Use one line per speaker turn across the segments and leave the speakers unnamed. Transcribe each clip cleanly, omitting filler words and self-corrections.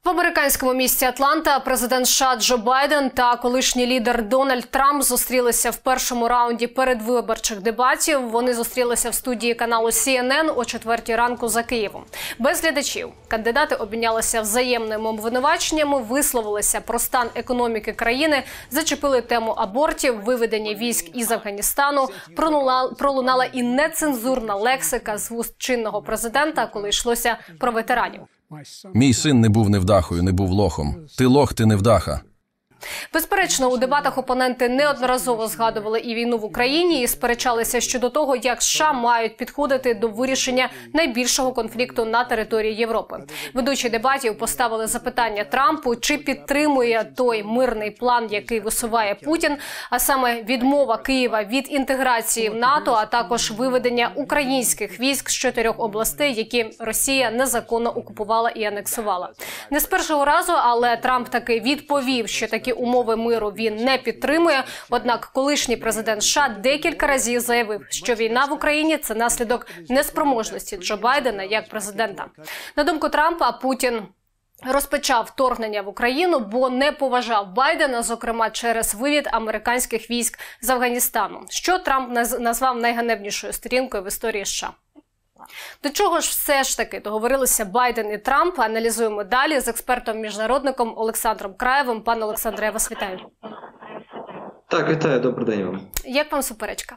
В американському місті Атланта президент США Джо Байден та колишній лідер Дональд Трамп зустрілися в першому раунді передвиборчих дебатів. Вони зустрілися в студії каналу CNN о 4 ранку за Києвом. Без глядачів. Кандидати обмінялися взаємними обвинуваченнями, висловилися про стан економіки країни, зачепили тему абортів, виведення військ із Афганістану, пролунала і нецензурна лексика з вуст чинного президента, коли йшлося про ветеранів.
Мій син не був невдахою, не був лохом. Ти лох, ти невдаха.
Безперечно, у дебатах опоненти неодноразово згадували і війну в Україні, і сперечалися щодо того, як США мають підходити до вирішення найбільшого конфлікту на території Європи. Ведучі дебатів поставили запитання Трампу, чи підтримує той мирний план, який висуває Путін, а саме відмова Києва від інтеграції в НАТО, а також виведення українських військ з 4 областей, які Росія незаконно окупувала і анексувала. Не з першого разу, але Трамп таки відповів, що такі умови миру він не підтримує. Однак колишній президент США декілька разів заявив, що війна в Україні – це наслідок неспроможності Джо Байдена як президента. На думку Трампа, Путін розпочав вторгнення в Україну, бо не поважав Байдена, зокрема через вивід американських військ з Афганістану, що Трамп назвав найганебнішою сторінкою в історії США. До чого ж все ж таки договорилися Байден і Трамп? Аналізуємо далі з експертом-міжнародником Олександром Краєвим. Пане Олександре, я вас вітаю.
Так, вітаю, добрий день вам.
Як вам суперечка?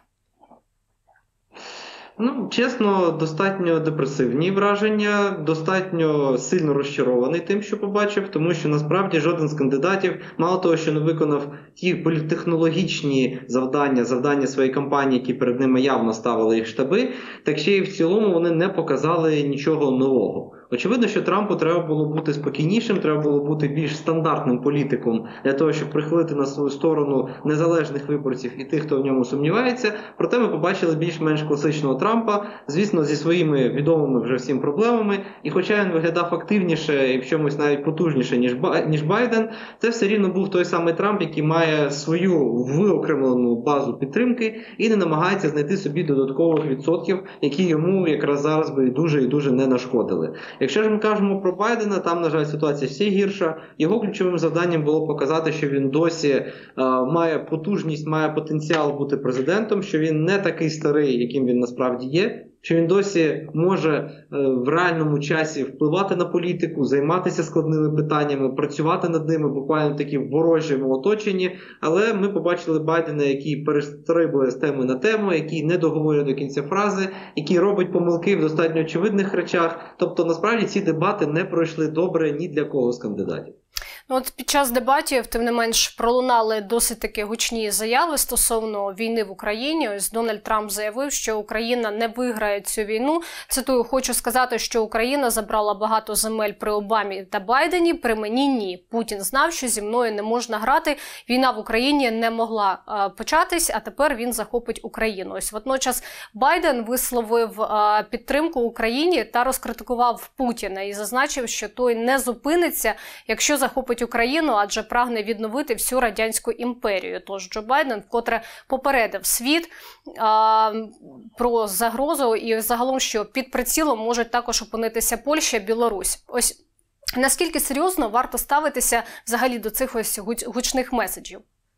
Чесно, достатньо депресивні враження, достатньо сильно розчарований тим, що побачив, тому що насправді жоден з кандидатів, мало того, що не виконав ті політтехнологічні завдання своєї кампанії, які перед ними явно ставили їх штаби, так ще й в цілому вони не показали нічого нового. Очевидно, що Трампу треба було бути спокійнішим, треба було бути більш стандартним політиком для того, щоб прихилити на свою сторону незалежних виборців і тих, хто в ньому сумнівається. Проте ми побачили більш-менш класичного Трампа, звісно, зі своїми відомими вже всім проблемами. І хоча він виглядав активніше і в чомусь навіть потужніше, ніж Байден, це все рівно був той самий Трамп, який має свою виокремлену базу підтримки і не намагається знайти собі додаткових відсотків, які йому якраз зараз би дуже і дуже не нашкодили. Якщо ж ми кажемо про Байдена, там, на жаль, ситуація ще гірша. Його ключовим завданням було показати, що він досі має потужність, має потенціал бути президентом, що він не такий старий, яким він насправді є, що він досі може в реальному часі впливати на політику, займатися складними питаннями, працювати над ними буквально такі в ворожому оточенні. Але ми побачили Байдена, який перестрибує з теми на тему, який не договорює до кінця фрази, який робить помилки в достатньо очевидних речах. Тобто, насправді, ці дебати не пройшли добре ні для кого з кандидатів.
От під час дебатів, тим не менш, пролунали досить таки гучні заяви стосовно війни в Україні. Ось Дональд Трамп заявив, що Україна не виграє цю війну. Цитую, хочу сказати, що Україна забрала багато земель при Обамі та Байдені, при мені ні. Путін знав, що зі мною не можна грати. Війна в Україні не могла початись, а тепер він захопить Україну. Ось водночас Байден висловив підтримку Україні та розкритикував Путіна і зазначив, що той не зупиниться, якщо захопить Україну, адже прагне відновити всю радянську імперію. Тож Джо Байден вкотре попередив світ про загрозу і загалом, що під прицілом можуть також опинитися Польща, Білорусь. Ось наскільки серйозно варто ставитися взагалі до цих ось гучних меседжів?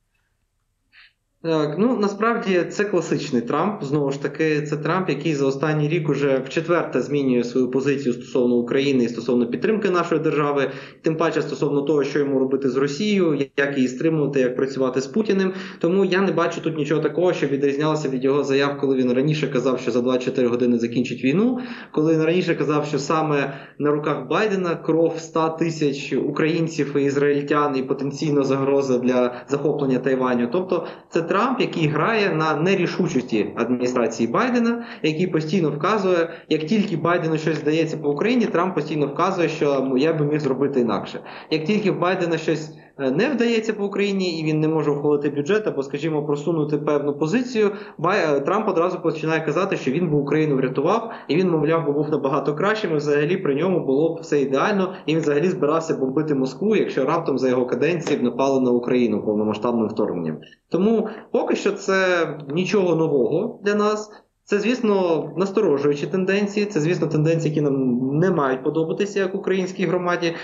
Так, насправді це класичний Трамп. Знову ж таки, це Трамп, який за останній рік уже вчетверте змінює свою позицію стосовно України і стосовно підтримки нашої держави, тим паче стосовно того, що йому робити з Росією, як її стримувати, як працювати з Путіним. Тому я не бачу тут нічого такого, що відрізнялося від його заяв, коли він раніше казав, що за 24 години закінчить війну, коли він раніше казав, що саме на руках Байдена кров 100 тисяч українців і ізраїльтян і потенційно загроза для захоплення Тайваню. Тобто це Трамп, який грає на нерішучості адміністрації Байдена, який постійно вказує, як тільки Байдену щось здається по Україні, Трамп постійно вказує, що я би міг зробити інакше. Як тільки в Байдена щось не вдається по Україні і він не може ухвалити бюджет або, скажімо, просунути певну позицію, Трамп одразу починає казати, що він би Україну врятував, і він, мовляв, був набагато кращим, і взагалі при ньому було б все ідеально, і він взагалі збирався бомбити Москву, якщо раптом за його каденції б напали на Україну повномасштабним вторгненням. Тому поки що це нічого нового для нас. Це, звісно, насторожуючі тенденції, це, звісно, тенденції, які нам не мають подобатися як українській громаді.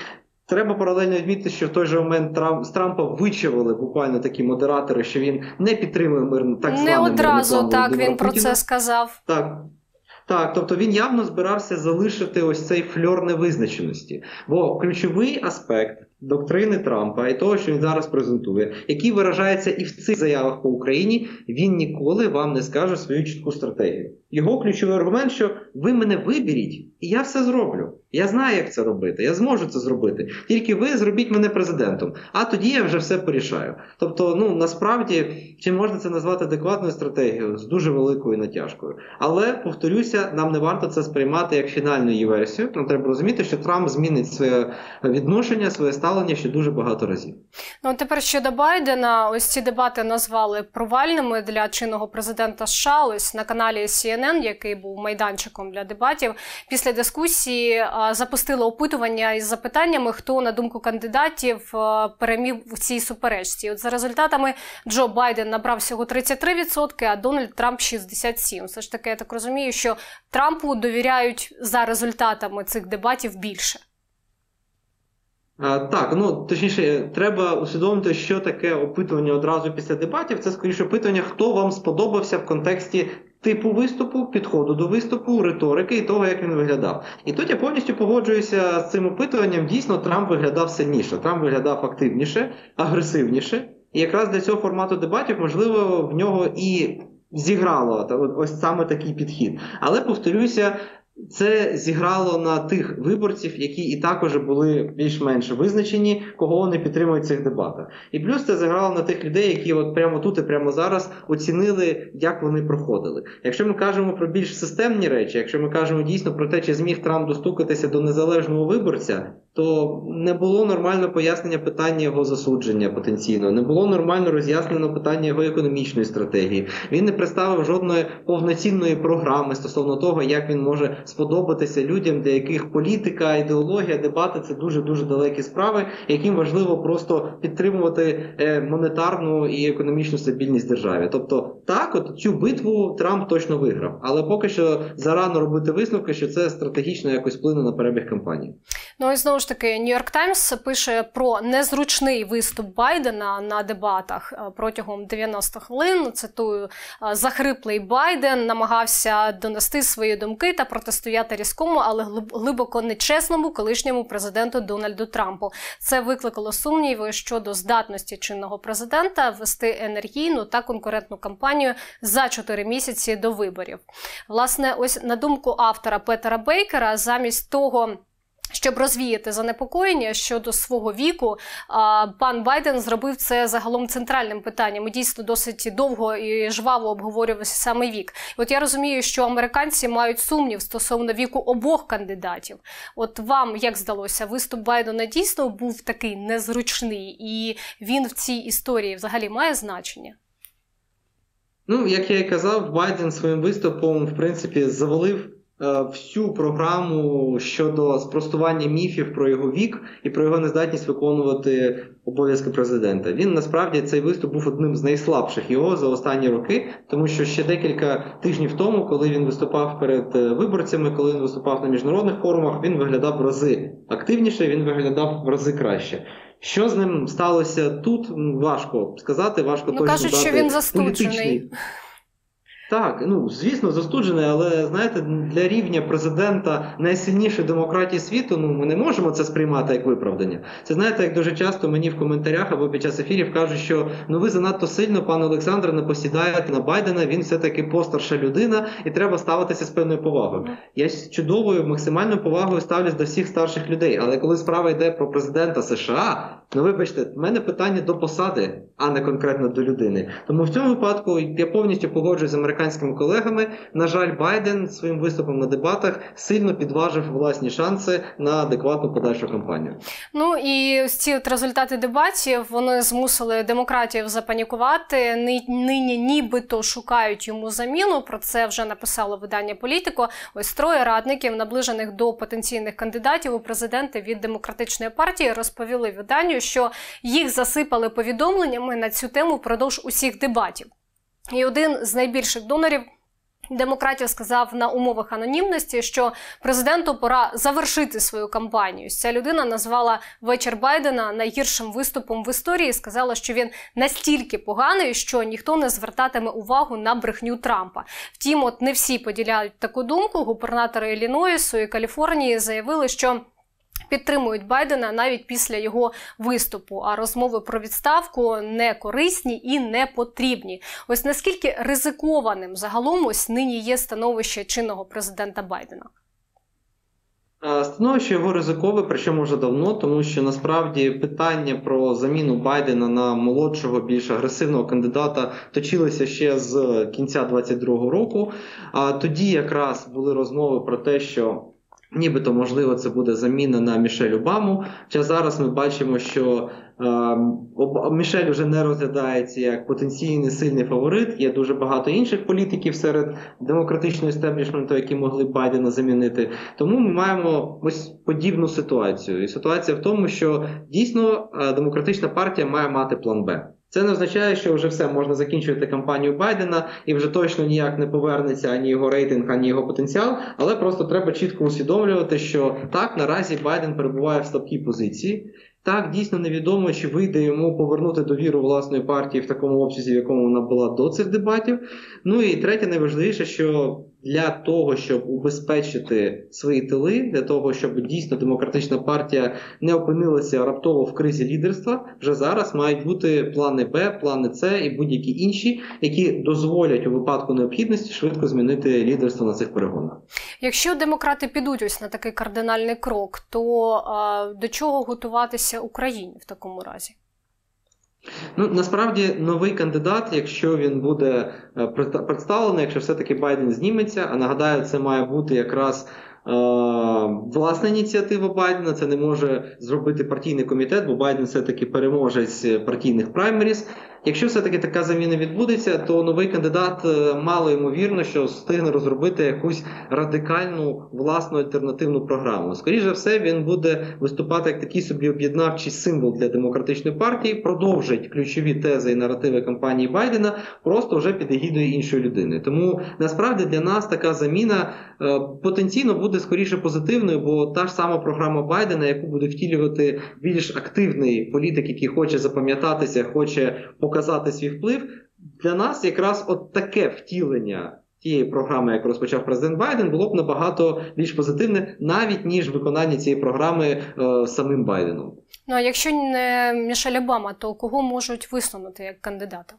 Треба паралельно відмітити, що в той же момент з Трампа вичавили буквально такі модератори, що він не підтримує так званий
Не одразу
мирний план
так він
Володимира
про
Путіна.
це сказав.
Так, тобто він явно збирався залишити ось цей фльор невизначеності. Бо ключовий аспект доктрини Трампа і того, що він зараз презентує, який виражається і в цих заявах по Україні, він ніколи вам не скаже свою чітку стратегію. Його ключовий аргумент, що ви мене виберіть, і я все зроблю. Я знаю, як це робити, я зможу це зробити. Тільки ви зробіть мене президентом, а тоді я вже все порішаю. Тобто, насправді, чи можна це назвати адекватною стратегією? З дуже великою натяжкою. Але, повторюся, нам не варто це сприймати як фінальну її версію. Нам треба розуміти, що Трамп змінить своє відношення, своє ставлення ще дуже багато разів.
Тепер щодо Байдена, ось ці дебати назвали провальними для чинного президента США. Ось на каналі CNN, який був майданчиком для дебатів, після дискусії запустили опитування із запитаннями, хто, на думку кандидатів, переміг в цій суперечці. От за результатами Джо Байден набрав всього 33%, а Дональд Трамп – 67%. Все ж таки, я так розумію, що Трампу довіряють за результатами цих дебатів більше.
Так, точніше, треба усвідомити, що таке опитування одразу після дебатів. Це, скоріше, опитування, хто вам сподобався в контексті типу виступу, підходу до виступу, риторики і того, як він виглядав. І тут я повністю погоджуюся з цим опитуванням. Дійсно, Трамп виглядав сильніше, Трамп виглядав активніше, агресивніше. І якраз для цього формату дебатів, можливо, в нього і зіграло ось саме такий підхід. Але, повторюся, це зіграло на тих виборців, які і також були більш-менш визначені, кого вони підтримують в цих дебатах. І плюс це зіграло на тих людей, які от прямо тут і прямо зараз оцінили, як вони проходили. Якщо ми кажемо про більш системні речі, якщо ми кажемо дійсно про те, чи зміг Трамп достукатися до незалежного виборця, то не було нормально пояснення питання його засудження потенційно, не було нормально роз'яснено питання його економічної стратегії. Він не представив жодної повноцінної програми стосовно того, як він може сподобатися людям, для яких політика, ідеологія, дебати – це дуже-дуже далекі справи, яким важливо просто підтримувати монетарну і економічну стабільність держави. Тобто, цю битву Трамп точно виграв. Але поки що зарано робити висновки, що це стратегічно якось вплине на перебіг кампанії.
І знову ж таки, Нью-Йорк Таймс пише про незручний виступ Байдена на дебатах протягом 90 хвилин. Цитую, захриплий Байден намагався донести свої думки та протистояти різкому, але глибоко нечесному колишньому президенту Дональду Трампу. Це викликало сумніви щодо здатності чинного президента вести енергійну та конкурентну кампанію за 4 місяці до виборів. Власне, ось на думку автора Петера Бейкера, замість того, щоб розвіяти занепокоєння щодо свого віку, пан Байден зробив це загалом центральним питанням. І дійсно досить довго і жваво обговорювався саме вік. От я розумію, що американці мають сумнів стосовно віку обох кандидатів. От вам, як здалося, виступ Байдена дійсно був такий незручний, і він в цій історії взагалі має значення?
Як я і казав, Байден своїм виступом, в принципі, завалив всю програму щодо спростування міфів про його вік і про його нездатність виконувати обов'язки президента. Він, насправді, цей виступ був одним з найслабших його за останні роки, тому що ще декілька тижнів тому, коли він виступав перед виборцями, коли він виступав на міжнародних форумах, він виглядав в рази активніше, він виглядав в рази краще. Що з ним сталося тут, важко сказати, важко точно дати.
Кажуть, що він застуджений.
Так, звісно, застуджений, але, знаєте, для рівня президента найсильнішої демократії світу, ми не можемо це сприймати як виправдання. Це, знаєте, як дуже часто мені в коментарях або під час ефірів кажуть, що ви занадто сильно, пане Олександре, не посідаєте на Байдена, він все-таки постарша людина і треба ставитися з певною повагою. Я з чудовою, максимальною повагою ставлюсь до всіх старших людей, але коли справа йде про президента США, вибачте, в мене питання до посади, а не конкретно до людини. Тому в цьому випадку я повністю погоджуюсь з американськими колегами. На жаль, Байден своїм виступом на дебатах сильно підважив власні шанси на адекватну подальшу кампанію.
І ці результати дебатів, вони змусили демократів запанікувати. Нині нібито шукають йому заміну. Про це вже написало видання «Політико». Ось 3 радників, наближених до потенційних кандидатів у президенти від демократичної партії, розповіли виданню, що їх засипали повідомленнями на цю тему впродовж усіх дебатів. І один з найбільших донорів демократів сказав на умовах анонімності, що президенту пора завершити свою кампанію. Ця людина назвала вечір Байдена найгіршим виступом в історії і сказала, що він настільки поганий, що ніхто не звертатиме увагу на брехню Трампа. Втім, от не всі поділяють таку думку. Губернатори Іллінойсу і Каліфорнії заявили, що підтримують Байдена навіть після його виступу, а розмови про відставку не корисні і не потрібні. Ось наскільки ризикованим загалом ось нині є становище чинного президента Байдена?
Становище його ризикове, причому вже давно, тому що насправді питання про заміну Байдена на молодшого, більш агресивного кандидата точилися ще з кінця 2022 року. Тоді якраз були розмови про те, що нібито, можливо, це буде заміна на Мішель Обаму. Хоча зараз ми бачимо, що Мішель вже не розглядається як потенційний сильний фаворит. Є дуже багато інших політиків серед демократичного істеблішменту, які могли б Байдена замінити. Тому ми маємо ось подібну ситуацію. І ситуація в тому, що дійсно демократична партія має мати план Б. Це не означає, що вже все, можна закінчувати кампанію Байдена і вже точно ніяк не повернеться ані його рейтинг, ані його потенціал, але просто треба чітко усвідомлювати, що так, наразі Байден перебуває в слабкій позиції. Так, дійсно невідомо, чи вийде йому повернути довіру власної партії в такому обсязі, в якому вона була до цих дебатів. Ну і третє, найважливіше, що для того, щоб убезпечити свої тили, для того, щоб дійсно демократична партія не опинилася раптово в кризі лідерства, вже зараз мають бути плани Б, плани С і будь-які інші, які дозволять у випадку необхідності швидко змінити лідерство на цих перегонах.
Якщо демократи підуть ось на такий кардинальний крок, то до чого готуватися Україні в такому разі?
Ну, насправді, новий кандидат, якщо він буде представлений, якщо все-таки Байден зніметься, а нагадаю, це має бути якраз власна ініціатива Байдена, це не може зробити партійний комітет, бо Байден все-таки переможець партійних праймеріз. Якщо все-таки така заміна відбудеться, то новий кандидат мало ймовірно, що встигне розробити якусь радикальну власну альтернативну програму. Скоріше за все, він буде виступати як такий собі об'єднавчий символ для демократичної партії, продовжить ключові тези і наративи кампанії Байдена, просто вже під егідою іншої людини. Тому, насправді, для нас така заміна потенційно буде скоріше позитивною, бо та ж сама програма Байдена, яку буде втілювати більш активний політик, який хоче запам'ятатися, хоче показати свій вплив, для нас якраз от таке втілення тієї програми, яку розпочав президент Байден, було б набагато більш позитивне, навіть ніж виконання цієї програми самим Байденом.
Ну а якщо не Мішель Обама, то кого можуть висунути як кандидата?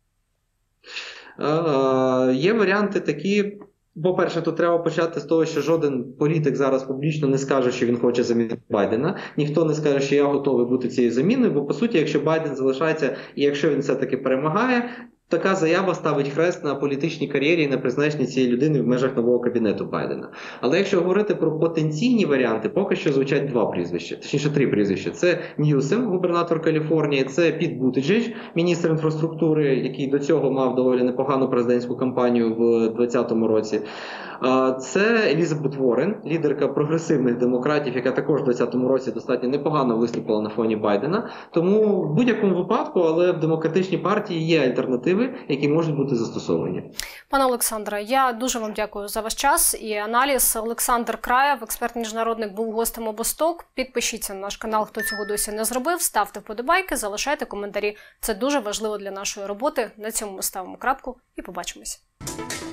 Є варіанти такі. По-перше, тут треба почати з того, що жоден політик зараз публічно не скаже, що він хоче замінити Байдена. Ніхто не скаже, що я готовий бути цією заміною, бо, по суті, якщо Байден залишається і якщо він все-таки перемагає, така заява ставить хрест на політичній кар'єрі і на призначенні цієї людини в межах нового кабінету Байдена. Але якщо говорити про потенційні варіанти, поки що звучать два прізвища, точніше три прізвища. Це Ньюсем, губернатор Каліфорнії, це Піт Бутиджедж, міністр інфраструктури, який до цього мав доволі непогану президентську кампанію в 2020 році. Це Елізабет Уоррен, лідерка прогресивних демократів, яка також в 2020 році достатньо непогано виступила на фоні Байдена. Тому в будь-якому випадку, але в демократичній партії є альтернативи, які можуть бути застосовані.
Пане Олександре, я дуже вам дякую за ваш час і аналіз. Олександр Краєв, експерт-міжнародник, був гостем Обосток. Підпишіться на наш канал, хто цього досі не зробив, ставте вподобайки, залишайте коментарі. Це дуже важливо для нашої роботи. На цьому ми ставимо крапку і побачимось.